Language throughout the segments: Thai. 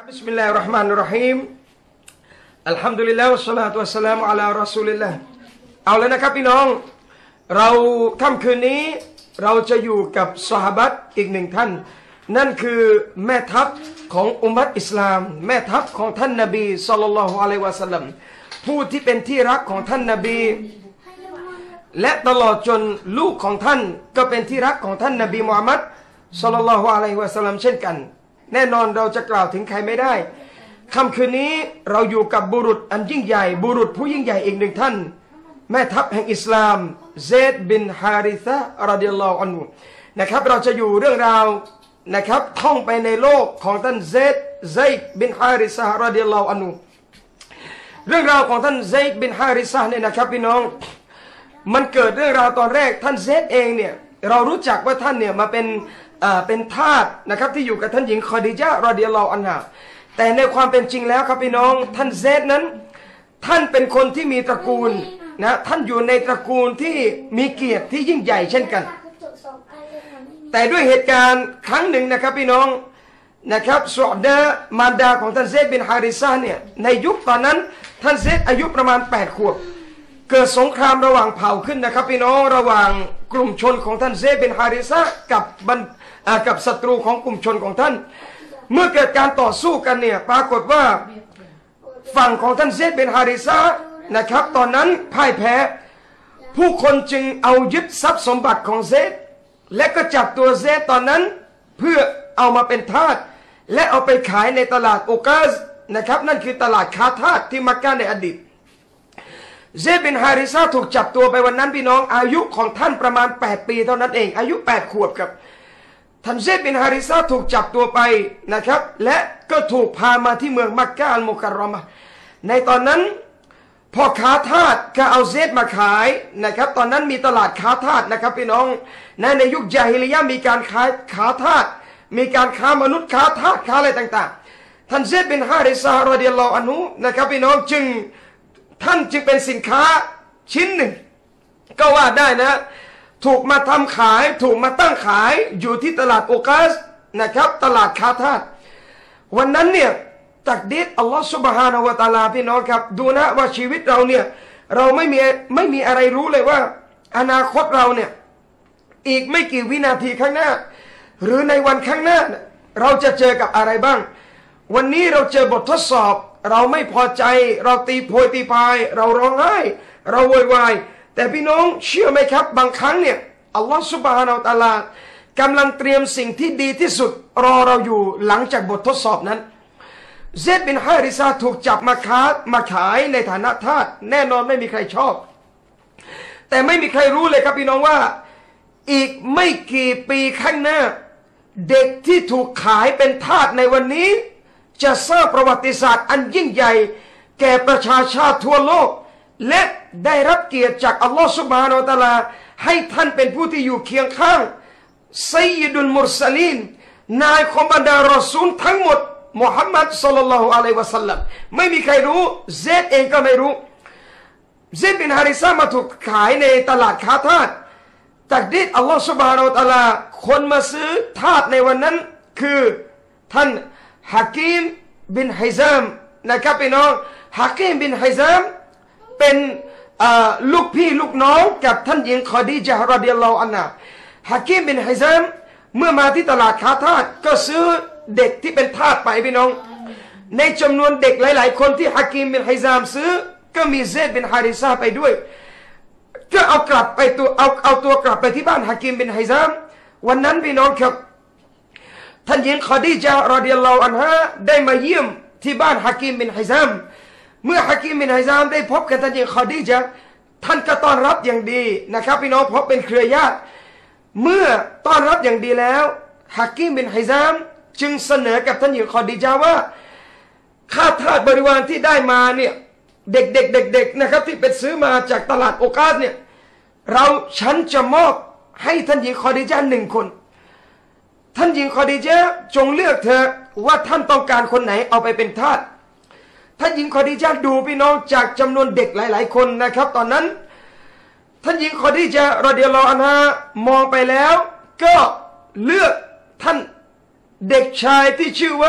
บิสมิลลาฮิรเราะห์มานิรเราะฮีมอัลฮัมดุลิลลาฮิวัสศอลาตุวัสสลามุอะลารอซูลิลลาห์เอาเลยนะครับพี่น้องเราค่ำคืนนี้เราจะอยู่กับซอฮาบะห์อีกหนึ่งท่านนั่นคือแม่ทัพของอุมมะฮ์อิสลามแม่ทัพของท่านนบีศ็อลลัลลอฮุอะลัยฮิวะซัลลัมผู้ที่เป็นที่รักของท่านนบีและตลอดจนลูกของท่านก็เป็นที่รักของท่านนบีมุฮัมมัดศ็อลลัลลอฮุอะลัยฮิวะซัลลัมเช่นกันแน่นอนเราจะกล่าวถึงใครไม่ได้ค่ำคืนนี้เราอยู่กับบุรุษอันยิ่งใหญ่บุรุษผู้ยิ่งใหญ่อีกหนึ่งท่านแม่ทัพแห่งอิสลามเซดบินฮาริซะฮ์รอฎิยัลลอฮุอันฮุนะครับเราจะอยู่เรื่องราวนะครับท่องไปในโลกของท่านเซดบินฮาริซะฮ์รอฎิยัลลอฮุอันฮุเรื่องราวของท่านเซดบินฮาริซะฮ์เนี่ยนะครับพี่น้องมันเกิดเรื่องราวตอนแรกท่านเซดเองเนี่ยเรารู้จักว่าท่านเนี่ยมาเป็นทาสนะครับที่อยู่กับท่านหญิงคอดีญะห์รอฎิยัลลอฮุอันฮาแต่ในความเป็นจริงแล้วครับพี่น้องท่านเซดนั้นท่านเป็นคนที่มีตระกูลนะท่านอยู่ในตระกูลที่มีเกียรติที่ยิ่งใหญ่เช่นกันแต่ด้วยเหตุการณ์ครั้งหนึ่งนะครับพี่น้องนะครับซอดะห์มารดาของท่านเซดบินฮาริซะฮ์เนี่ยในยุคตอนนั้นท่านเซดอายุประมาณ8 ขวบเกิดสงครามระหว่างเผ่าขึ้นนะครับพี่น้องระหว่างกลุ่มชนของท่านเซดบินฮาริซะฮ์กับศัตรูของกลุ่มชนของท่านเมื่อเกิดการต่อสู้กันเนี่ยปรากฏว่าฝั่งของท่านเซดบินฮาริซะฮ์นะครับตอนนั้นพ่ายแพ้ผู้คนจึงเอายึดทรัพย์สมบัติของเซดและก็จับตัวเซดตอนนั้นเพื่อเอามาเป็นทาสและเอาไปขายในตลาดโอกาซนะครับนั่นคือตลาดค้าทาสที่มักกะฮ์ในอดีตเซดบินฮาริซะฮ์ถูกจับตัวไปวันนั้นพี่น้องอายุของท่านประมาณ8 ปีเท่านั้นเองอายุ8 ขวบครับท่านเซดบินฮาริซะฮ์ถูกจับตัวไปนะครับและก็ถูกพามาที่เมืองมักกะฮ์อัลมุคัรรอมะห์ในตอนนั้นพ่อค้าทาสก็เอาเซดมาขายนะครับตอนนั้นมีตลาดค้าทาสนะครับพี่น้องในยุคญาฮิลิยะห์มีการค้าทาสมีการค้ามนุษย์ค้าทาสค้าอะไรต่างๆท่านเซดบินฮาริซะฮ์รอฎิยัลลอฮุอันฮุนะครับพี่น้องท่านจึงเป็นสินค้าชิ้นหนึ่งก็ว่าได้นะถูกมาทำขายถูกมาตั้งขายอยู่ที่ตลาดโอกาซนะครับตลาดค้าทาสวันนั้นเนี่ยตักดีรอัลลอฮฺซุบฮานะฮูวะตะอาลาพี่น้องครับดูนะว่าชีวิตเราเนี่ยเราไม่มีอะไรรู้เลยว่าอนาคตเราเนี่ยอีกไม่กี่วินาทีข้างหน้าหรือในวันข้างหน้าเราจะเจอกับอะไรบ้างวันนี้เราเจอบททดสอบเราไม่พอใจเราตีโพยตีพายเราร้องไห้เราโวยวายแต่พี่น้องเชื่อไหมครับบางครั้งเนี่ยอัลลอฮฺซุบฮานะฮูวะตะอาลากำลังเตรียมสิ่งที่ดีที่สุดรอเราอยู่หลังจากบททดสอบนั้นเซดบินฮาริซะฮ์ถูกจับมาขายในฐานะทาสแน่นอนไม่มีใครชอบแต่ไม่มีใครรู้เลยครับพี่น้องว่าอีกไม่กี่ปีข้างหน้าเด็กที่ถูกขายเป็นทาสในวันนี้จะสร้างประวัติศาสตร์อันยิ่งใหญ่แก่ประชาชาติทั่วโลกและได้รับเกียรติจากอัลลอฮฺซุบฮานะฮูวะตะอาลาให้ท่านเป็นผู้ที่อยู่เคียงข้างซัยยิดุลมุรสลีนนายของบรรดารอซูลทั้งหมดมุฮัมมัดศ็อลลัลลอฮุอะลัยฮิวะซัลลัมไม่มีใครรู้เซดเองก็ไม่รู้เซดบินฮาริซะฮ์มาถูกขายในตลาดค้าทาสตักดีรอัลลอฮฺซุบฮานะฮูวะตะอาลาคนมาซื้อทาสในวันนั้นคือท่านฮะกีมบินฮิซามนะครับพี่น้องฮะกีมบินฮิซามเป็นลูกพี่ลูกน้องกับท่านหญิงคอดีญะห์รอฎิยัลลอฮุอันฮาฮะกีมบินฮิซามเมื่อมาที่ตลาดค้าทาสก็ซื้อเด็กที่เป็นทาสไปพี่น้องในจำนวนเด็กหลายๆคนที่ฮะกีมบินฮิซามซื้อก็มีเซดบินฮาริซะฮ์ไปด้วยก็เอาตัวกลับไปที่บ้านฮะกีมบินฮิซามวันนั้นพี่น้องครับท่านหญิงคอดีญะห์รอฎิยัลลอฮุอันฮาได้มาเยี่ยมที่บ้านฮะกีมบินฮิซามเมื่อฮะกีมบินฮิซามได้พบกับท่านหญิงคอดีญะห์ท่านก็ต้อนรับอย่างดีนะครับพี่น้องเพราะเป็นเครือญาติเมื่อต้อนรับอย่างดีแล้วฮะกีมบินฮิซามจึงเสนอกับท่านหญิงคอดีญะห์ว่าข้าทาสบริวารที่ได้มาเนี่ยเด็กนะครับที่เป็นซื้อมาจากตลาดโอกาซเนี่ยฉันจะมอบให้ท่านหญิงคอดีญะห์1 คนท่านหญิงคอดีญะห์จงเลือกเธอว่าท่านต้องการคนไหนเอาไปเป็นทาสท่านหญิงคอดีญะห์ดูพี่น้องจากจำนวนเด็กหลายๆคนนะครับตอนนั้นท่านหญิงคอดีญะห์รอฎิยัลลอฮุอันฮามองไปแล้วก็เลือกท่านเด็กชายที่ชื่อว่า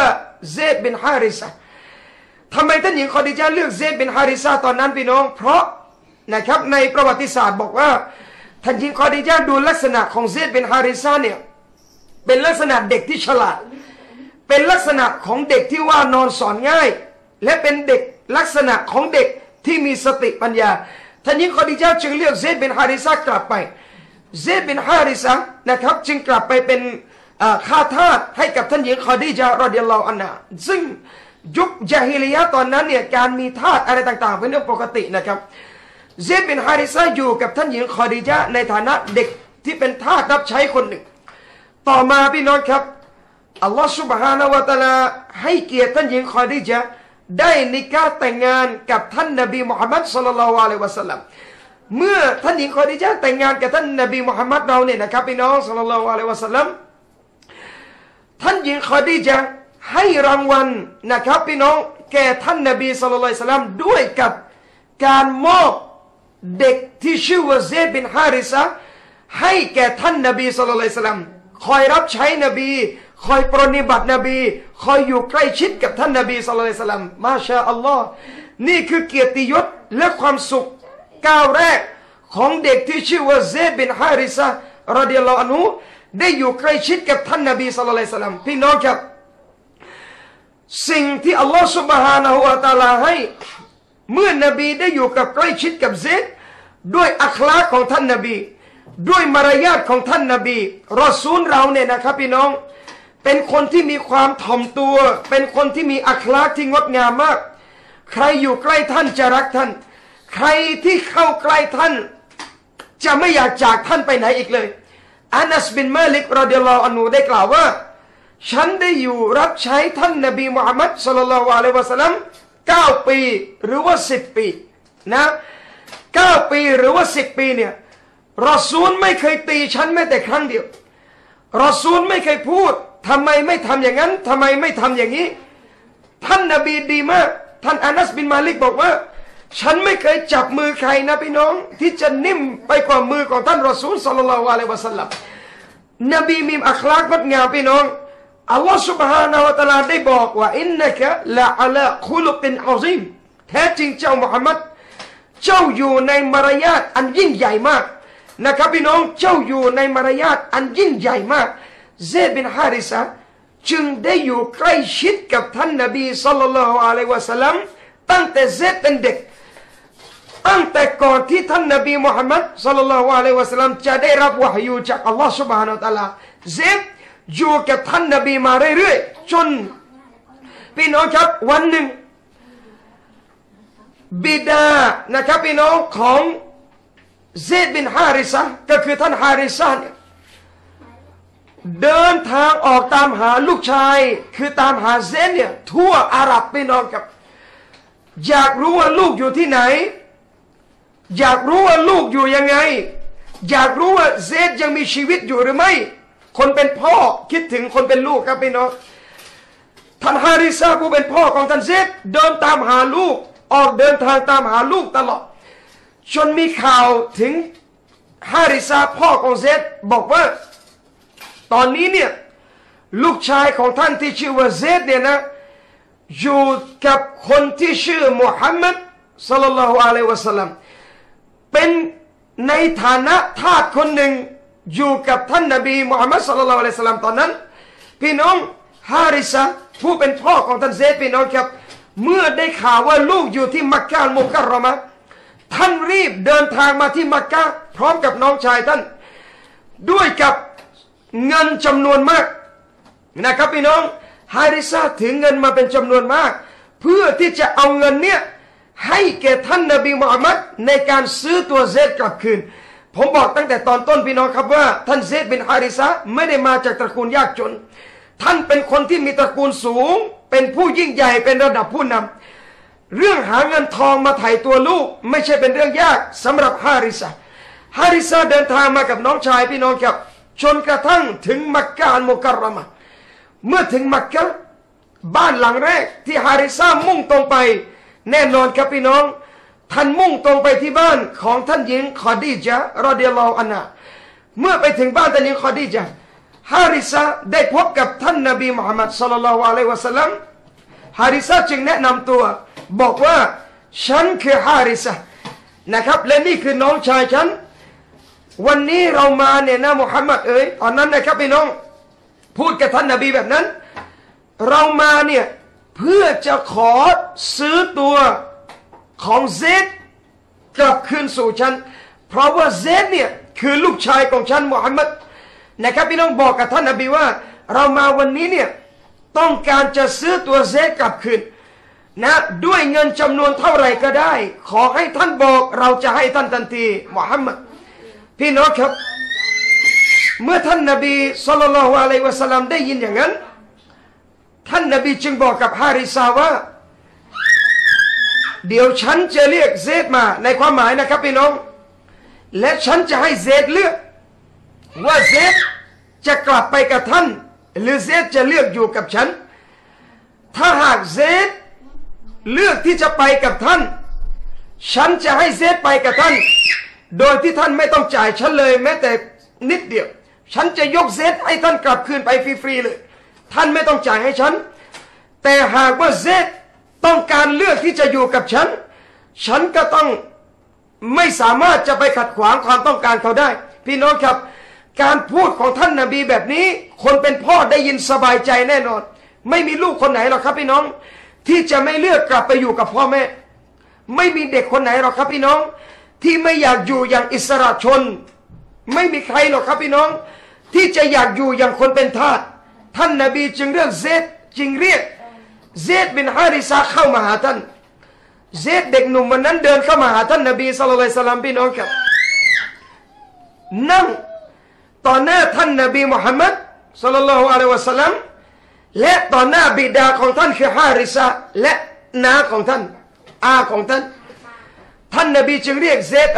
เซดบินฮาริซะทำไมท่านหญิงคอดีญะห์เลือกเซดบินฮาริซะตอนนั้นพี่น้องเพราะนะครับในประวัติศาสตร์บอกว่าท่านหญิงคอดีญะห์ดูลักษณะของเซดบินฮาริซะเนี่ยเป็นลักษณะเด็กที่ฉลาดเป็นลักษณะของเด็กที่ว่านอนสอนง่ายและเป็นเด็กลักษณะของเด็กที่มีสติปัญญาท่านหญิงคอดีญะห์จึงเลือกเซดบินฮาริซะกลับไปเซดบินฮาริซะนะครับจึงกลับไปเป็นข้าทาสให้กับท่านหญิงคอดีญะห์รอฎิยัลลอฮุอันฮาซึ่งยุคญะฮิลิยะห์ตอนนั้นเนี่ยการมีทาสอะไรต่างๆเป็นเรื่องปกตินะครับเซดบินฮาริซะอยู่กับท่านหญิงคอดีญะห์ในฐานะเด็กที่เป็นทาสรับใช้คนหนึ่งต่อมาพี่น้องครับอัลลอฮฺซุบฮานะฮูวะตะอาลาให้เกียรติท่านหญิงคอดีญะห์ได้นิกาห์แต่งงานกับท่านนบีมุฮัมมัดศ็อลลัลลอฮุอะลัยฮิวะซัลลัมเมื่อท่านหญิงคอดีญะห์แต่งงานกับท่านนบีมุฮัมมัดเราเนี่ยนะครับพี่น้องศ็อลลัลลอฮุอะลัยฮิวะซัลลัมท่านหญิงคอดีญะห์ให้รางวัลนะครับพี่น้องแก่ท่านนบีศ็อลลัลลอฮุอะลัยฮิวะซัลลัมด้วยกับการมอบเด็กที่ชื่อว่าเซดบินฮาริซะให้แก่ท่านนบีศ็อลลัลลอฮุอะลัยฮิวะซัลลัมคอยรับใช้นบีคอยปรนนิบัตินบีคอยอยู่ใกล้ชิดกับท่านนบีศ็อลลัลลอฮุอะลัยฮิวะซัลลัมมาชาอัลลอฮ์นี่คือเกียรติยศและความสุขก้าวแรกของเด็กที่ชื่อว่าเซดบินฮาริซะรอฎิยัลลอฮุอันฮุได้อยู่ใกล้ชิดกับท่านนบีศ็อลลัลลอฮุอะลัยฮิวะซัลลัมพี่น้องครับสิ่งที่อัลลอฮฺซุบฮานะฮูวะตะอาลาให้เมื่อนบีได้อยู่กับใกล้ชิดกับเซดด้วยอัคลากของท่านนบีด้วยมารยาทของท่านนบีรอซูลเราเนี่ยนะครับพี่น้องเป็นคนที่มีความถ่อมตัวเป็นคนที่มีอัคลากที่งดงามมากใครอยู่ใกล้ท่านจะรักท่านใครที่เข้าใกล้ท่านจะไม่อยากจากท่านไปไหนอีกเลยอานัสบินมาลิกรอฎิยัลลอฮุอันฮุได้กล่าวว่าฉันได้อยู่รับใช้ท่านนบีมุฮัมมัดศ็อลลัลลอฮุอะลัยฮิวะซัลลัม9 ปีหรือว่า10 ปีนะ9 ปีหรือว่า10 ปีเนี่ยรอซูลไม่เคยตีฉันแม้แต่ครั้งเดียวรอซูลไม่เคยพูดทำไมไม่ทำอย่างนั้นทำไมไม่ทำอย่างนี้ท่านนบีดีมากท่านอานัสบินมาลิกบอกว่าฉันไม่เคยจับมือใครนะพี่น้องที่จะนิ่มไปกว่ามือของท่านรอซูลศ็อลลัลลอฮุอะลัยฮิวะซัลลัมนบีมีอัคลากงดงามพี่น้องอัลลอฮฺ سبحانه และ تعالى ได้บอกว่าอินนะกะละอะลาคุลุกินอะซีมแท้จริงเจ้ามุฮัมมัดเจ้าอยู่ในมารยาทอันยิ่งใหญ่มากนะครับพี่น้องเจ้าอยู่ในมารยาทอันยิ่งใหญ่มากเซดบินฮาริซะจึงได้อยู่ใกล้ชิดกับท่านนบีศ็อลลัลลอฮุอะลัยฮิวะซัลลัมตั้งแต่เซดเป็นเด็กตั้งแต่ก่อนที่ท่านนบีมุฮัมมัดศ็อลลัลลอฮุอะลัยฮิวะซัลลัมจะได้รับวะฮยูจากอัลลอฮฺ سبحانه และ تعالى เซดอยู่กับท่านนบีมาเรื่อยๆจนพี่น้องครับวันหนึ่งบิดานะครับพี่น้องของเซดบินฮาริซะก็คือท่านฮาริซะเนี่ยเดินทางออกตามหาลูกชายคือตามหาเซดเนี่ยทั่วอาหรับพี่น้องครับอยากรู้ว่าลูกอยู่ที่ไหนอยากรู้ว่าลูกอยู่ยังไงอยากรู้ว่าเซดยังมีชีวิตอยู่หรือไม่คนเป็นพ่อคิดถึงคนเป็นลูกครับพี่น้องท่านฮาริซะผู้เป็นพ่อของท่านเซดเดินตามหาลูกออกเดินทางตามหาลูกตลอดจนมีข่าวถึงฮาริซะพ่อของเซดบอกว่าตอนนี้เนี่ยลูกชายของท่านที่ชื่อว่าเซดเนี่ยนะอยู่กับคนที่ชื่อมุฮัมมัดศ็อลลัลลอฮุอะลัยฮิวะซัลลัมเป็นในฐานะทาสคนหนึ่งอยู่กับท่านนบีมุฮัมมัดศ็อลลัลลอฮุอะลัยฮิวะซัลลัมตอนนั้นพี่น้องฮาริซะผู้เป็นพ่อของท่านเซดพี่น้องครับเมื่อได้ข่าวว่าลูกอยู่ที่มักกะฮ์มุกัรรอมะห์ท่านรีบเดินทางมาที่มักกะฮ์พร้อมกับน้องชายท่านด้วยกับเงินจำนวนมากนะครับพี่น้องฮาริซะถือเงินมาเป็นจำนวนมากเพื่อที่จะเอาเงินเนี้ยให้แก่ท่านนบีมุฮัมมัดในการซื้อตัวเซดกลับคืนผมบอกตั้งแต่ตอนต้นพี่น้องครับว่าท่านเซดบินฮาริซะไม่ได้มาจากตระกูลยากจนท่านเป็นคนที่มีตระกูลสูงเป็นผู้ยิ่งใหญ่เป็นระดับผู้นำเรื่องหาเงินทองมาไถ่ตัวลูกไม่ใช่เป็นเรื่องยากสำหรับฮาริซะเดินทางมากับน้องชายพี่น้องครับจนกระทั่งถึงมักกะฮ์มุกัรรอมะห์เมื่อถึงมักกะฮ์บ้านหลังแรกที่ฮาริซะมุ่งตรงไปแน่นอนครับพี่น้องท่านมุ่งตรงไปที่บ้านของท่านหญิงคอดีญะห์รอฎิยัลลอฮุอันฮาเมื่อไปถึงบ้านท่านหญิงคอดีญะห์ฮาริซะได้พบกับท่านนบีมุฮัมมัดศ็อลลัลลอฮุอะลัยฮิวะซัลลัมฮาริซะจึงแนะนำตัวบอกว่าฉันคือฮาริซะนะครับและนี่คือน้องชายฉันวันนี้เรามาเนี่ยนะมุฮัมมัดตอนนั้นนะครับพี่น้องพูดกับท่านนบีแบบนั้นเรามาเนี่ยเพื่อจะขอซื้อตัวของเซดกลับคืนสู่ฉันเพราะว่าเซดเนี่ยคือลูกชายของฉันมุฮัมมัดนะครับพี่น้องบอกกับท่านนบีว่าเรามาวันนี้เนี่ยต้องการจะซื้อตัวเซดกลับคืนนะด้วยเงินจำนวนเท่าไหร่ก็ได้ขอให้ท่านบอกเราจะให้ท่านทันทีมุฮัมมัดพี่น้องครับเมื่อท่านนบีศ็อลลัลลอฮุอะลัยฮิวะซัลลัมได้ยินอย่างนั้นท่านนบีจึงบอกกับฮาริซาว่าเดี๋ยวฉันจะเรียกเซดมาในความหมายนะครับพี่น้องและฉันจะให้เซดเลือกว่าเซดจะกลับไปกับท่านหรือเซดจะเลือกอยู่กับฉันถ้าหากเซดเลือกที่จะไปกับท่านฉันจะให้เซดไปกับท่านโดยที่ท่านไม่ต้องจ่ายฉันเลยแม้แต่นิดเดียวฉันจะยกเซดให้ท่านกลับคืนไปฟรีๆเลยท่านไม่ต้องจ่ายให้ฉันแต่หากว่าเซดต้องการเลือกที่จะอยู่กับฉันฉันก็ต้องไม่สามารถจะไปขัดขวางความต้องการเขาได้พี่น้องครับการพูดของท่านนบีแบบนี้คนเป็นพ่อได้ยินสบายใจแน่นอนไม่มีลูกคนไหนหรอกครับพี่น้องที่จะไม่เลือกกลับไปอยู่กับพ่อแม่ไม่มีเด็กคนไหนหรอกครับพี่น้องที่ไม่อยากอยู่อย่างอิสระชนไม่มีใครหรอกครับพี่น้องที่จะอยากอยู่อย่างคนเป็นทาสท่านนบีจึงเรียกเซดบินฮาริซะเข้ามาหาท่านเซดเด็กหนุ่มวันนั้นเดินเข้ามาหาท่านนบีศ็อลลัลลอฮุอะลัยฮิวะซัลลัมพี่น้องครับนั่งต่อหน้าท่านนบีมุฮัมมัดศ็อลลัลลอฮุอะลัยฮิวะซัลลัมและต่อหน้าบิดาของท่านคือฮาริซะและน้าของท่านอาของท่านท่านนบีจึงเรียกเซด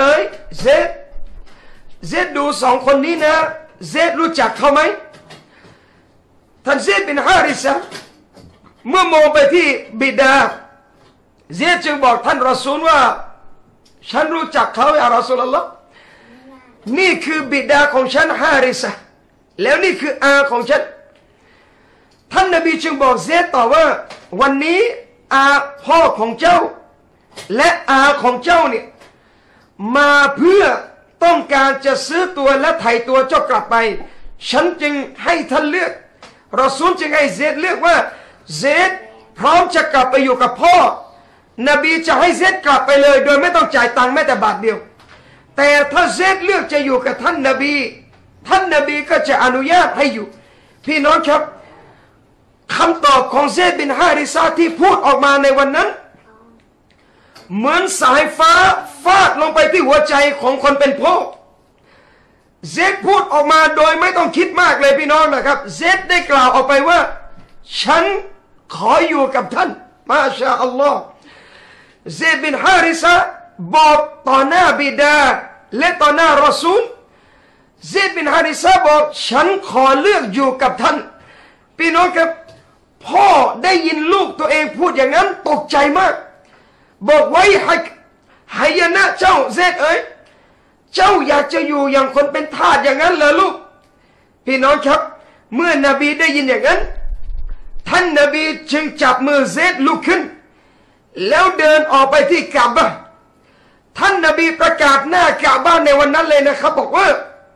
เซดดูสองคนนี้นะเซดรู้จักเขาไหมท่านเซดบินฮาริซะเมื่อมองไปที่บิดาเซดจึงบอกท่านรอซูลว่าฉันรู้จักเขาอย่ารอซูลอัลลอฮ์นี่คือบิดาของฉันฮาริซะแล้วนี่คืออาของฉันท่านนบีจึงบอกเซดต่อว่าวันนี้อาพ่อของเจ้าและอาของเจ้าเนี่ยมาเพื่อต้องการจะซื้อตัวและไถ่ตัวเจ้ากลับไปฉันจึงให้ท่านเลือกรอซูลจึงให้เซดเลือกว่าเซดพร้อมจะกลับไปอยู่กับพ่อนบีจะให้เซดกลับไปเลยโดยไม่ต้องจ่ายตังค์แม้แต่บาทเดียวแต่ถ้าเซดเลือกจะอยู่กับท่านนบีก็จะอนุญาตให้อยู่พี่น้องครับคำตอบของเซดบินฮาริซะที่พูดออกมาในวันนั้นเหมือนสายฟ้าฟาดลงไปที่หัวใจของคนเป็นพ่อเซดพูดออกมาโดยไม่ต้องคิดมากเลยพี่น้องนะครับเซดได้กล่าวออกไปว่าฉันขออยู่กับท่านมาชาอัลลอฮ์เซดบินฮาริซะบอกต่อหน้าบิดาและต่อหน้ารอซูลเซดบินฮาริซะบอกฉันขอเลือกอยู่กับท่านพี่น้องครับพ่อได้ยินลูกตัวเองพูดอย่างนั้นตกใจมากบอกไว้หายนะเจ้าเซดเจ้าอยากจะอยู่อย่างคนเป็นทาสอย่างนั้นเหรอลูกพี่น้องครับเมื่อนบีได้ยินอย่างนั้นท่านนบีจึงจับมือเซดลุกขึ้นแล้วเดินออกไปที่กะบะห์ท่านนบีประกาศหน้ากะบะห์ในวันนั้นเลยนะครับบอกว่า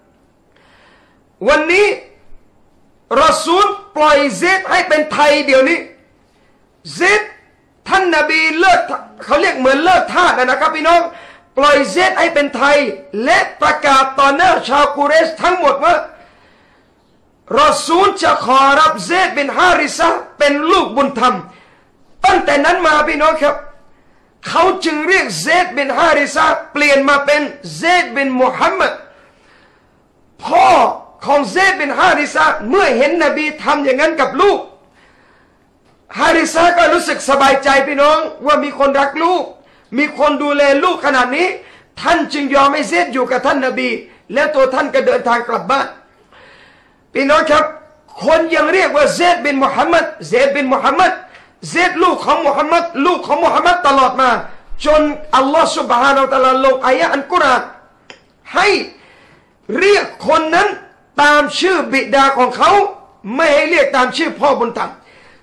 วันนี้รอซูลปล่อยเซดให้เป็นไทยเดี๋ยวนี้เซดท่านนบีเลิกเขาเรียกเหมือนเลิกทาสนะครับพี่น้องปล่อยเซดให้เป็นไทยและประกาศต่อหน้าชาวกุเรชทั้งหมดว่ารอซูลจะขอรับเซดบินฮาริซะเป็นลูกบุญธรรมตั้งแต่นั้นมาพี่น้องครับเขาจึงเรียกเซดบินฮาริซะเปลี่ยนมาเป็นเซดบินมุฮัมมัดพ่อของเซดบินฮาริซะเมื่อเห็นนบีทำอย่างนั้นกับลูกฮาริซะก็รู้สึกสบายใจพี่น้องว่ามีคนรักลูกมีคนดูแลลูกขนาดนี้ท่านจึงยอมให้เซดอยู่กับท่านนบีและตัวท่านก็เดินทางกลับบ้านพี่น้องครับคนยังเรียกว่าเซดบินมุฮัมมัดเซดลูกของมุฮัมมัดตลอดมาจนอัลลอฮฺซุบฮานะฮูวะตะอาลาลงอายะห์อัลกุรอานให้เรียกคนนั้นตามชื่อบิดาของเขาไม่ให้เรียกตามชื่อพ่อบุญธรรม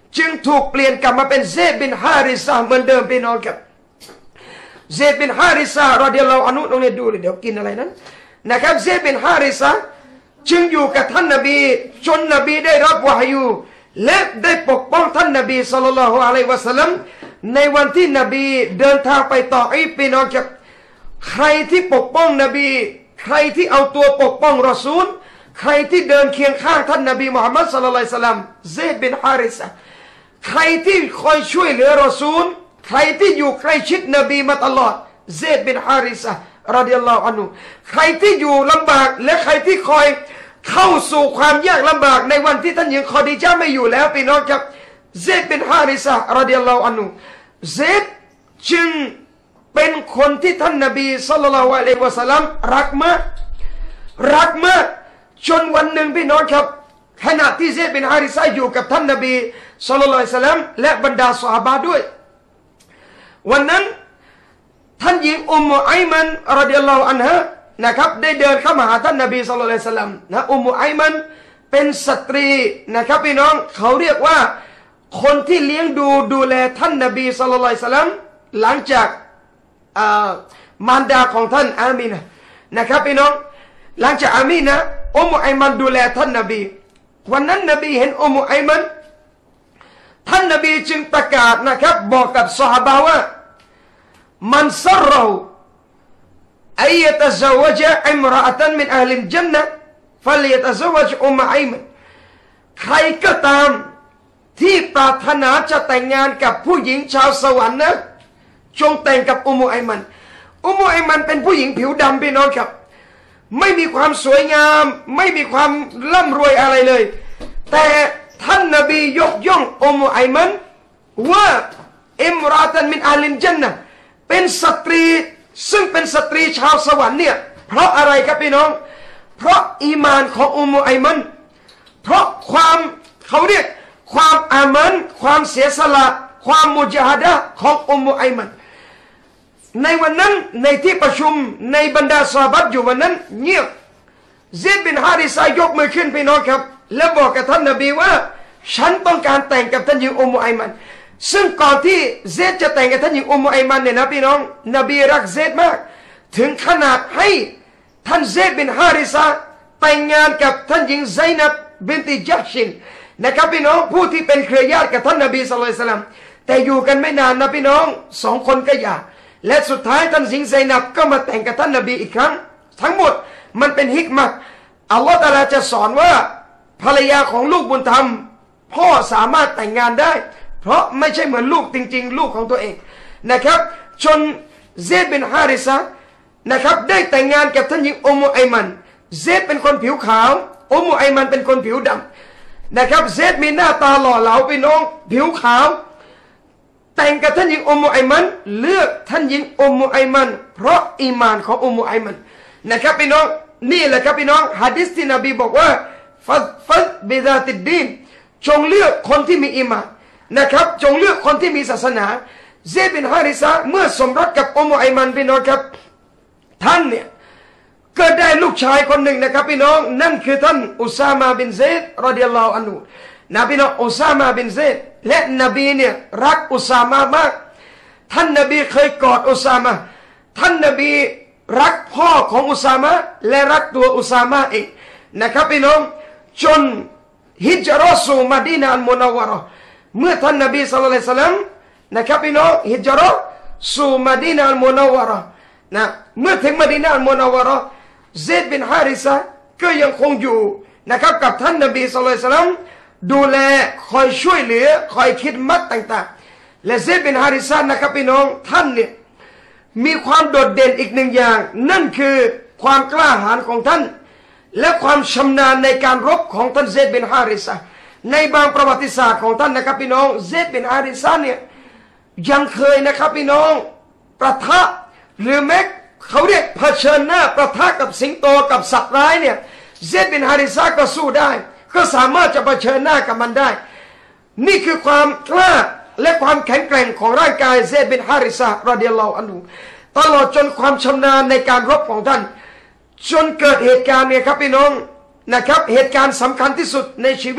จึงถูกเปลี่ยนกลับมาเป็นเซดบินฮาริซะเหมือนเดิมพี่น้องครับเซดบินฮาริซะรอฎิยัลลอฮุอันฮุตรงนี้ดูเลยเดี๋ยวกินอะไรนั้นนะครับเซดบินฮาริซะจึงอยู่กับท่านนบีจนนบีได้รับวะฮยูและได้ปกป้องท่านนบีศ็อลลัลลอฮุอะลัยฮิวะซัลลัมในวันที่นบีเดินทางไปต่ออีฟพี่น้องครับใครที่ปกป้องนบีใครที่เอาตัวปกป้องรอซูลใครที่เดินเคียงข้างท่านนบีมุฮัมมัดศ็อลลัลลอฮุอะลัยฮิวะซัลลัมเซดบินฮาริซะใครที่คอยช่วยเหลือรอซูลใครที่อยู่ใกล้ชิดนบีมาตลอดเซดบินฮาริซะรอฎิยัลลอฮุอันฮุใครที่อยู่ลำบากและใครที่คอยเข้าสู่ความยากลำบากในวันที่ท่านหญิงคอดีญะห์ไม่อยู่แล้วพี่น้องครับเซดบินฮาริซะรอฎิยัลลอฮุอันฮุเซดจึงเป็นคนที่ท่านนบีศ็อลลัลลอฮุอะลัยฮิวะซัลลัมรักมากจนวันหนึ่งพี่น้องครับขณะที่เซดบินฮาริซะอยู่กับท่านนบีศ็อลลัลลอฮุอะลัยฮิวะซัลลัมและบรรดาซอฮาบะห์ด้วยวันนั้นท่านหญิงอุมมุอัยมันรอฎิยัลลอฮุอันฮานะครับได้เดินเข้ามาหาท่านนบีศ็อลลัลลอฮุอะลัยฮิวะซัลลัมนะอุมมุอัยมันเป็นสตรีนะครับพี่น้องเขาเรียกว่าคนที่เลี้ยงดูแลท่านนบีศ็อลลัลลอฮุอะลัยฮิวะซัลลัมหลังจากมารดาของท่านอามีนะนะครับพี่น้องหลังจากอามีนะอุมมุอัยมันดูแลท่านนบีวันนั้นนบีเห็นอุมมุอัยมันท่านนบีจึงประกาศนะครับบอกกับซอฮาบะห์ว่ามันซรเราอัยยะตะซะวะจอิมรออะตันมินอะห์ลิลญันนะฮ์ฟัลยะตะซะวะจอุมมุอัยมันใครก็ตามที่ปรารถนาจะแต่งงานกับผู้หญิงชาวสวรรค์นะจงแต่งกับอุมมุอัยมันเป็นผู้หญิงผิวดำพี่น้องครับไม่มีความสวยงามไม่มีความร่ำรวยอะไรเลยแต่ท่านนบียกย่องอุมมุอัยมันว่าอิมรอตันมินอะห์ลิลญันนะห์เป็นสตรีซึ่งเป็นสตรีชาวสวรรค์เนี่ยเพราะอะไรครับพี่น้องเพราะอีมานของอุมมุอัยมันเพราะความเขาเรียกความอามันความเสียสละความมุจาฮะดะห์ของอุมมุอัยมันในวันนั้นในที่ประชุมในบรรดาซอฮาบะห์อยู่วันนั้นเงียบเซดบินฮาริซะยกมือขึ้นพี่น้องครับแล้วบอกกับท่านนบีว่าฉันต้องการแต่งกับท่านหญิงอุมมุอัยมันซึ่งก่อนที่เซดจะแต่งกับท่านหญิงอุมมุอัยมันเนี่ยนะพี่น้องนบีรักเซดมากถึงขนาดให้ท่านเซดบินฮาริซะแต่งงานกับท่านหญิงไซนับบินติญัชชินนะครับพี่น้องผู้ที่เป็นเครือญาติกับท่านนบีศ็อลลัลลอฮุอะลัยฮิวะซัลลัมแต่อยู่กันไม่นานนะพี่น้องสองคนก็หย่าและสุดท้ายท่านหญิงไซนับก็มาแต่งกับท่านนบีอีกครั้งทั้งหมดมันเป็นฮิกมะห์อัลลอฮฺตะอาลาจะสอนว่าภรรยาของลูกบุญธรรมพ่อสามารถแต่งงานได้เพราะไม่ใช่เหมือนลูกจริงๆลูกของตัวเองนะครับจนเซดบินฮาริซะนะครับได้แต่งงานกับท่านหญิงอุมมุอัยมันเซดเป็นคนผิวขาวอุมมุอัยมันเป็นคนผิวดำนะครับเซดมีหน้าตาหล่อเหลาพี่น้องผิวขาวแต่งกับท่านหญิงอุมมุอัยมันเลือกท่านหญิงอุมมุอัยมันเพราะอีมานของอุมมุอัยมันนะครับพี่น้องนี่แหละครับพี่น้องหะดีษที่นบีบอกว่าฟัดบิซาติดดีนจงเลือกคนที่มีอีมานนะครับจงเลือกคนที่มีศาสนาเซดบินฮาริซะเมื่อสมรสกับอุมมุอัยมันพี่น้องครับท่านเนี่ยเกิดได้ลูกชายคนหนึ่งนะครับพี่น้องนั่นคือท่านอุซามาบินเซดรอฎิยัลลอฮุอันฮุนะพี่น้องอุซามาบินเซดและนบีเนี่ยรักอุซามามากท่านนบีเคยกอดอุซามะท่านนบีรักพ่อของอุซามะและรักตัวอุซามะเองนะครับพี่น้องจนฮิจเราะห์สู่มะดีนะห์อัลมุนัววะเราะห์เมื่อท่านนบีศ็อลลัลลอฮุอะลัยฮิวะซัลลัมนะครับพี่น้องฮิจเราะห์สู่มะดีนะห์อัลมุนัววะเราะห์นะเมื่อถึงมะดีนะห์อัลมุนัววะเราะห์เซดบินฮาริซะก็ยังคงอยู่นะครับกับท่านนบีศ็อลลัลลอฮุอะลัยฮิวะซัลลัมดูแลคอยช่วยเหลือคอยคิดมัดต่างๆและเซดบินฮาริซะนะครับพี่น้องท่านเนี่ยมีความโดดเด่นอีกหนึ่งอย่างนั่นคือความกล้าหาญของท่านและความชำนาญในการรบของท่านเซดบินฮาริซะในบางประวัติศาสตร์ของท่านนะครับพี่น้องเซดบินฮาริซะเนี่ยยังเคยนะครับพี่น้องประทะหรือแม้เขาเรียกเผชิญหน้าประทะกับสิงโตกับสัตว์ร้ายเนี่ยเซดบินฮาริซะก็สู้ได้ก็สามารถจะเผชิญหน้ากับมันได้นี่คือความกล้าและความแข็งแกร่งของร่างกายเซดบินฮาริซะรอฎิยัลลอฮุอันฮุตลอดจนความชำนาญในการรบของท่านจนเกิดเหตุการณ์เนี่ยครับพี่น้องนะครับเหตุการณ์สำคัญที่สุดในชีวิต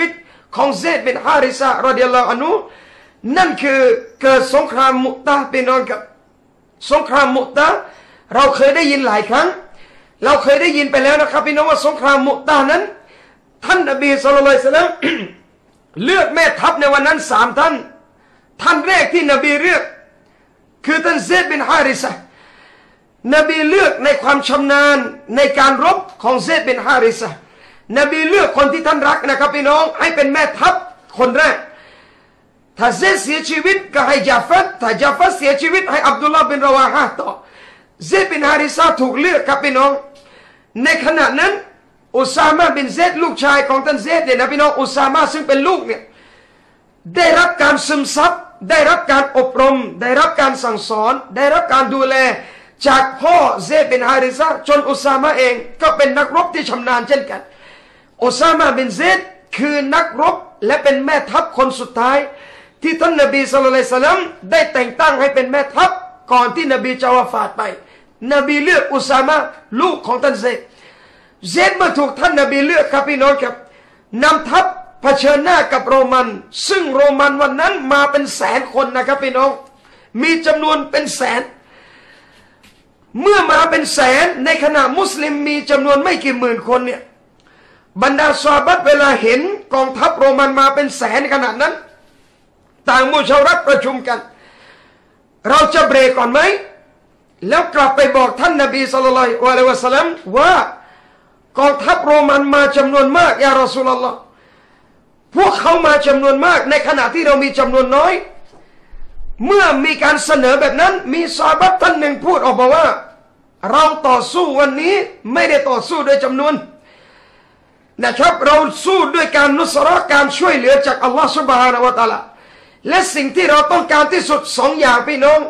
ของเซดบินฮาริซะรอฎิยัลลอฮุอันฮุนั่นคือเกิดสงครามมุตะพี่น้องครับสงครามมุตะเราเคยได้ยินหลายครั้งเราเคยได้ยินไปแล้วนะครับพี่น้องว่าสงครามมุตะนั้นท่านนบีศ็อลลัลลอฮุอะลัยฮิวะซัลลัม เลือกแม่ทัพในวันนั้น3ท่านท่านแรกที่นบีเลือกคือท่านเซดบินฮาริซะนบีเลือกในความชำนาญในการรบของเซดบินฮาริซะนบีเลือกคนที่ท่านรักนะครับพี่น้องให้เป็นแม่ทัพคนแรกถ้าเซดเสียชีวิตก็ให้ญาฟัดถ้าญาฟัดเสียชีวิตให้อับดุลลาห์บินรอวาฮะห์ต่อเซดบินฮาริซะถูกเลือกครับพี่น้องในขณะนั้นอุซามะบินเซดลูกชายของท่านเซดเนี่ยนะพี่น้องอุซามะซึ่งเป็นลูกเนี่ยได้รับการซึมซับได้รับการอบรมได้รับการสั่งสอนได้รับการดูแลจากพ่อเซดบินฮาริซะจนอุซามะเองก็เป็นนักรบที่ชำนาญเช่นกันอุซามะบินเซดคือนักรบและเป็นแม่ทัพคนสุดท้ายที่ท่านนบีศ็อลลัลลอฮุอะลัยฮิวะซัลลัมได้แต่งตั้งให้เป็นแม่ทัพก่อนที่นบีจะวะฟาตไปนบีเลือกอุซามะลูกของท่านเซดเมื่อถูกท่านนบีเลือกครับพี่น้องครับนำทัพเผชิญหน้ากับโรมันซึ่งโรมันวันนั้นมาเป็นแสนคนนะครับพี่น้องมีจำนวนเป็นแสนเมื่อมาเป็นแสนในขณะมุสลิมมีจำนวนไม่กี่หมื่นคนเนี่ยบรรดาซอฮาบะห์เวลาเห็นกองทัพโรมันมาเป็นแสนขนาดนั้นต่างมุชาเราะห์ประชุมกันเราจะเบรกก่อนไหมแล้วกลับไปบอกท่านนบีศ็อลลัลลอฮุอะลัยฮิวะซัลลัมว่ากองทัพโรมันมาจำนวนมากยารอซูลุลลอฮ์พวกเขามาจำนวนมากในขณะที่เรามีจำนวนน้อยเมื่อมีการเสนอแบบนั้นมีซอฮาบะห์ท่านหนึ่งพูดออกมาว่าเราต่อสู้วันนี้ไม่ได้ต่อสู้ด้วยจำนวนนะครับเราสู้ด้วยการนุสเราะห์การช่วยเหลือจากอัลลอฮฺซุบฮานะฮูวะตะอาลาและสิ่งที่เราต้องการที่สุด2อย่างพี่น้อง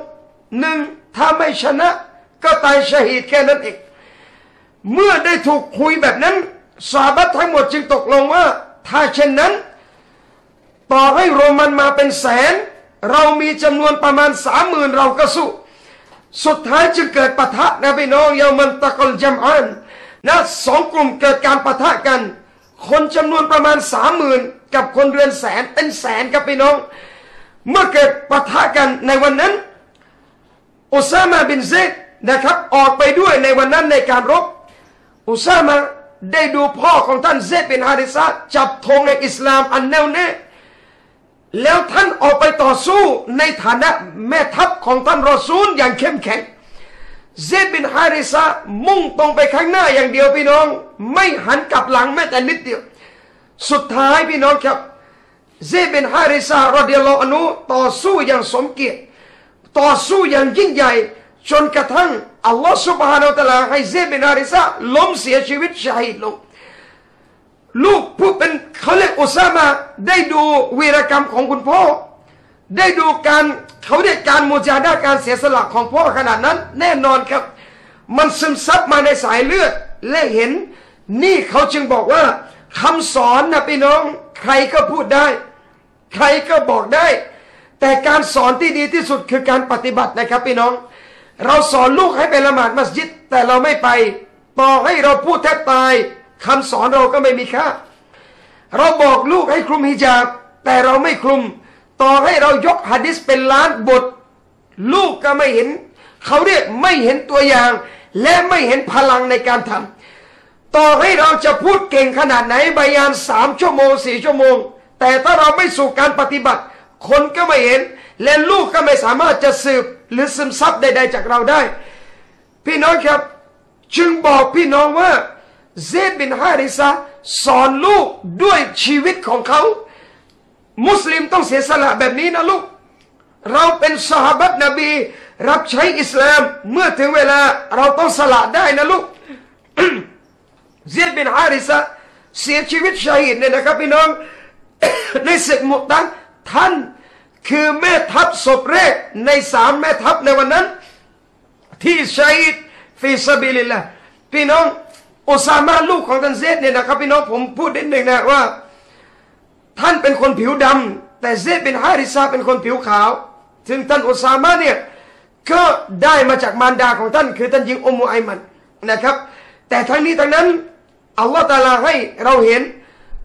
1ถ้าไม่ชนะก็ตายชะฮีดแค่นั้นเองเมื่อได้ถูกคุยแบบนั้นซอฮาบะห์ทั้งหมดจึงตกลงว่าถ้าเช่นนั้นต่อให้โรมันมาเป็นแสนเรามีจำนวนประมาณ30,000เราก็สู้สุดท้ายจึงเกิดปะทะนะพี่น้องยามันตะกลจัมอันนะ2กลุ่มเกิดการปะทะกันคนจำนวนประมาณ30,000กับคนเรือนแสนเป็นแสนครับพี่น้องเมื่อเกิดปะทะกันในวันนั้นอุซามะบินเซดนะครับออกไปด้วยในวันนั้นในการรบอุซามะได้ดูพ่อของท่านเซดบินฮาริซะจับธงในอิสลามอันแน่วแน่แล้วท่านออกไปต่อสู้ในฐานะแม่ทัพของท่านรอซูลอย่างเข้มแข็งเซดบินฮาริซะมุ่งตรงไปข้างหน้าอย่างเดียวพี่น้องไม่หันกลับหลังแม้แต่นิดเดียวสุดท้ายพี่น้องครับเซดบินฮาริซะรอฎิยัลลอฮุอันฮุต่อสู้อย่างสมเกียรติต่อสู้อย่างยิ่งใหญ่จนกระทั่งอัลลอฮฺซุบฮานะฮูวะตะอาลาให้เซดบินฮาริซะล้มเสียชีวิตชะฮีดลงลูกผู้เป็นเขาเรียกอุซามะได้ดูวีรกรรมของคุณพ่อได้ดูการเขาเรียกการมุจาฮะดะห์การเสียสละของพ่อขนาดนั้นแน่นอนครับมันซึมซับมาในสายเลือดและเห็นนี่เขาจึงบอกว่าคำสอนนะพี่น้องใครก็พูดได้ใครก็บอกได้แต่การสอนที่ดีที่สุดคือการปฏิบัตินะครับพี่น้องเราสอนลูกให้ไปละหมาดมัสยิดแต่เราไม่ไปต่อให้เราพูดแทบตายคำสอนเราก็ไม่มีค่าเราบอกลูกให้คลุมฮิญาบแต่เราไม่คลุมต่อให้เรายกหะดีษเป็นล้านบทลูกก็ไม่เห็นเขาเรียกไม่เห็นตัวอย่างและไม่เห็นพลังในการทำต่อให้เราจะพูดเก่งขนาดไหนบายาน3 ชั่วโมง 4 ชั่วโมงแต่ถ้าเราไม่สู่การปฏิบัติคนก็ไม่เห็นและลูกก็ไม่สามารถจะสืบหรือซึมซับใดๆจากเราได้พี่น้องครับจึงบอกพี่น้องว่าเซดบินฮาริซะสอนลูกด้วยชีวิตของเขามุสลิมต้องเสียสละแบบนี้นะลูกเราเป็นซอฮาบะห์นบีรับใช้อิสลามเมื่อถึงเวลาเราต้องสละได้นะลูก เซดบินฮาริซะเสียชีวิตชะฮีดเนี่ยนะครับพี่น้อง ในศึกมุตะท่านคือแม่ทัพศพแรกใน3แม่ทัพในวันนั้นที่ชะฮีดฟีซะบิลิลลาห์พี่น้องอุซามะลูกของท่านเซดเนี่ยนะครับพี่น้องผมพูดนิดหนึ่งนะว่าท่านเป็นคนผิวดำแต่เซดบินฮาริซะเป็นคนผิวขาวถึงท่านอุซามะเนี่ยก็ได้มาจากมารดาของท่านคือท่านหญิงอุมมุไอมันนะครับแต่ทั้งนี้ทั้งนั้นอัลลอฮฺตะอาลาให้เราเห็น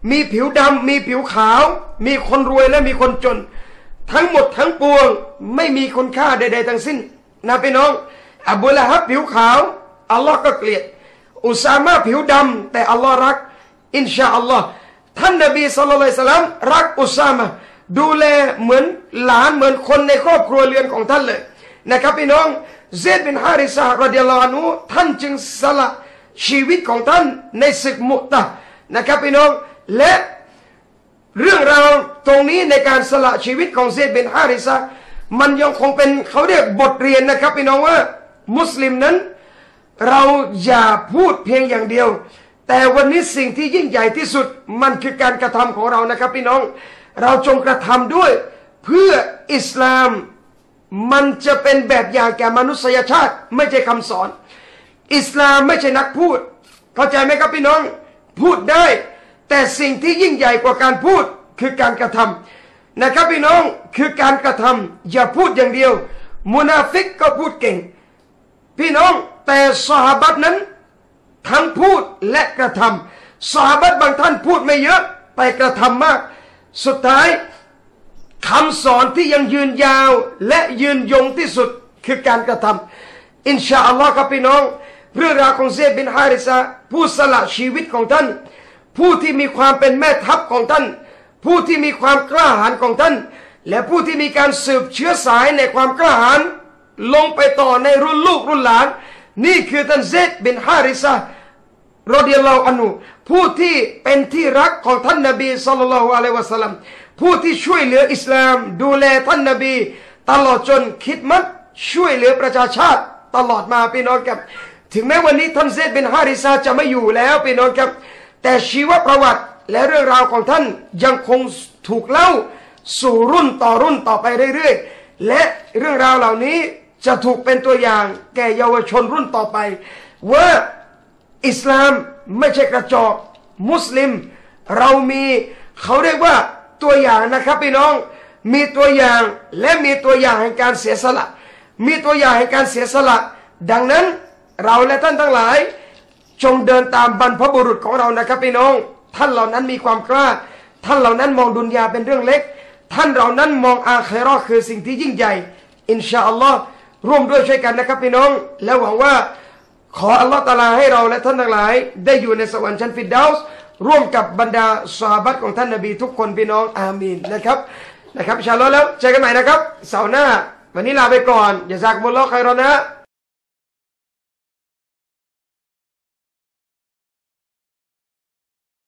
มีผิวดำมีผิวขาวมีคนรวยและมีคนจนทั้งหมดทั้งปวงไม่มีคุณค่าใดๆทั้งสิ้นนะพี่น้องอบูละฮับผิวขาวอัลลอฮ์ก็เกลียดอุซามาผิวดำแต่อัลลอฮ์รักอินชาอัลลอฮ์ท่านนบีศ็อลลัลลอฮุอะลัยฮิวะซัลลัมรักอุซามะดูแลเหมือนหลานเหมือนคนในครอบครัวเรือนของท่านเลยนะครับพี่น้องเซดบินฮาริซะฮ์รอฎิยัลลอฮุอันฮุท่านจึงสละชีวิตของท่านในศึกมุตะนะครับพี่น้องและเรื่องราวตรงนี้ในการสละชีวิตของเซดบินฮาริซะฮ์มันยังคงเป็นเขาเรียกบทเรียนนะครับพี่น้องว่ามุสลิมนั้นเราอย่าพูดเพียงอย่างเดียวแต่วันนี้สิ่งที่ยิ่งใหญ่ที่สุดมันคือการกระทำของเรานะครับพี่น้องเราจงกระทำด้วยเพื่ออิสลามมันจะเป็นแบบอย่างแก่มนุษยชาติไม่ใช่คำสอนอิสลามไม่ใช่นักพูดเข้าใจไหมครับพี่น้องพูดได้แต่สิ่งที่ยิ่งใหญ่กว่าการพูดคือการกระทำนะครับพี่น้องคือการกระทำอย่าพูดอย่างเดียวมุนาฟิกก็พูดเก่งพี่น้องแต่ซอฮาบะห์นั้นทั้งพูดและกระทำซอฮาบะห์บางท่านพูดไม่เยอะแต่กระทำมากสุดท้ายคำสอนที่ยังยืนยาวและยืนยงที่สุดคือการกระทำอินชาอัลลอฮ์ครับพี่น้องเรื่องราวของเซดบินฮาริซะห์ผู้สละชีวิตของท่านผู้ที่มีความเป็นแม่ทัพของท่านผู้ที่มีความกล้าหาญของท่านและผู้ที่มีการสืบเชื้อสายในความกล้าหาญลงไปต่อในรุ่นลูกรุ่นหลานนี่คือท่านเซดบินฮาริซะห์รอฎิยัลลอฮุอันฮุผู้ที่เป็นที่รักของท่านนบีศ็อลลัลลอฮุอะลัยฮิวะซัลลัมผู้ที่ช่วยเหลืออิสลามดูแลท่านนบีตลอดจนคิดมัดช่วยเหลือประชาชาติตลอดมาพี่น้องครับถึงแม้วันนี้ท่านเซดบินฮาริซะห์จะไม่อยู่แล้วพี่น้องครับแต่ชีวประวัติและเรื่องราวของท่านยังคงถูกเล่าสู่รุ่นต่อรุ่นต่อไปเรื่อยๆและเรื่องราวเหล่านี้จะถูกเป็นตัวอย่างแก่เยาวชนรุ่นต่อไปว่าอิสลามไม่ใช่กระจอกมุสลิมเรามีเขาเรียกว่าตัวอย่างนะครับพี่น้องมีตัวอย่างและมีตัวอย่างแห่งการเสียสละมีตัวอย่างแห่งการเสียสละดังนั้นเราและท่านทั้งหลายจงเดินตามบรรพบุรุษของเรานะครับพี่น้องท่านเหล่านั้นมีความกล้าท่านเหล่านั้นมองดุนยาเป็นเรื่องเล็กท่านเหล่านั้นมองอาคิเราะห์คือสิ่งที่ยิ่งใหญ่อินชาอัลลอฮ์ร่วมด้วยช่วยกันนะครับพี่น้องและหวังว่าขออัลลอฮฺตะอาลาให้เราและท่านทั้งหลายได้อยู่ในสวรรค์ชั้นฟิรเดาส์ร่วมกับบรรดาซอฮาบะห์ของท่านนบีทุกคนพี่น้องอามีนนะครับอินชาอัลลอฮ์แล้วเจอกันใหม่นะครับเสาร์หน้าวันนี้ลาไปก่อนอย่าซากุมุลลอฮ์ค็อยรอนะ